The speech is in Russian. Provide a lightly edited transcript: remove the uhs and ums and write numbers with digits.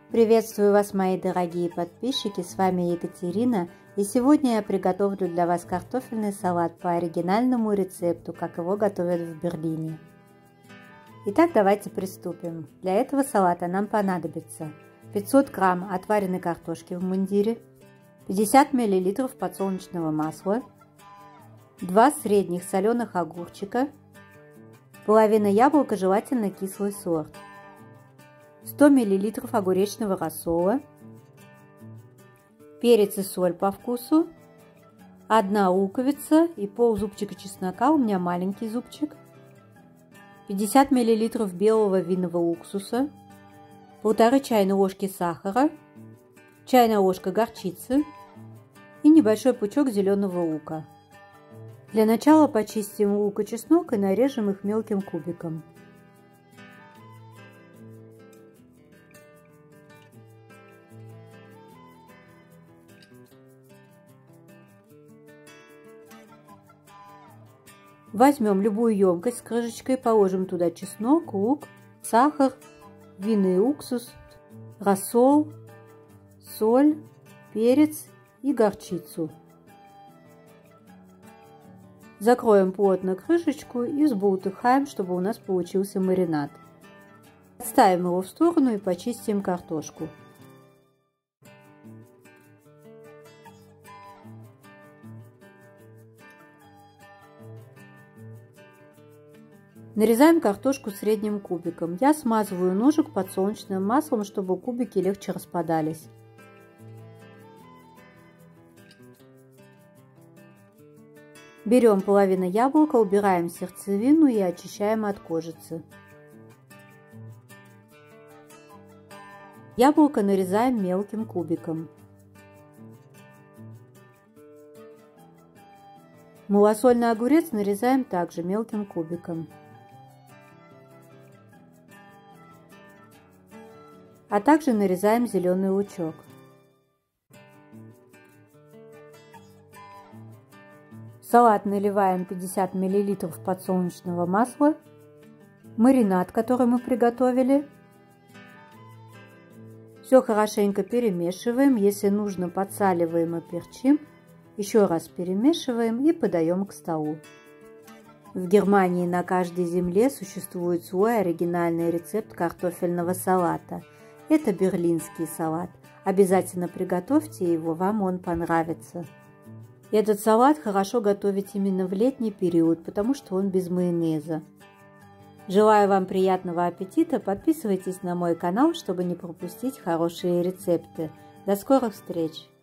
Приветствую вас, мои дорогие подписчики, с вами Екатерина, и сегодня я приготовлю для вас картофельный салат по оригинальному рецепту, как его готовят в Берлине. Итак, давайте приступим. Для этого салата нам понадобится 500 грамм отваренной картошки в мундире, 50 мл подсолнечного масла, 2 средних соленых огурчика, половина яблока, желательно кислый сорт, 100 мл огуречного рассола, перец и соль по вкусу, 1 луковица и пол-зубчика чеснока, у меня маленький зубчик, 50 мл белого винного уксуса, 1,5 чайной ложки сахара, чайная ложка горчицы и небольшой пучок зеленого лука. Для начала почистим лук и чеснок и нарежем их мелким кубиком. Возьмем любую емкость с крышечкой, положим туда чеснок, лук, сахар, винный уксус, рассол, соль, перец и горчицу. Закроем плотно крышечку и взболтыхаем, чтобы у нас получился маринад. Отставим его в сторону и почистим картошку. Нарезаем картошку средним кубиком. Я смазываю ножик подсолнечным маслом, чтобы кубики легче распадались. Берем половину яблока, убираем сердцевину и очищаем от кожицы. Яблоко нарезаем мелким кубиком. Малосольный огурец нарезаем также мелким кубиком. А также нарезаем зеленый лучок. В салат наливаем 50 мл подсолнечного масла, маринад, который мы приготовили. Все хорошенько перемешиваем, если нужно, подсаливаем и перчим. Еще раз перемешиваем и подаем к столу. В Германии на каждой земле существует свой оригинальный рецепт картофельного салата. Это берлинский салат. Обязательно приготовьте его, вам он понравится. Этот салат хорошо готовить именно в летний период, потому что он без майонеза. Желаю вам приятного аппетита, подписывайтесь на мой канал, чтобы не пропустить хорошие рецепты. До скорых встреч!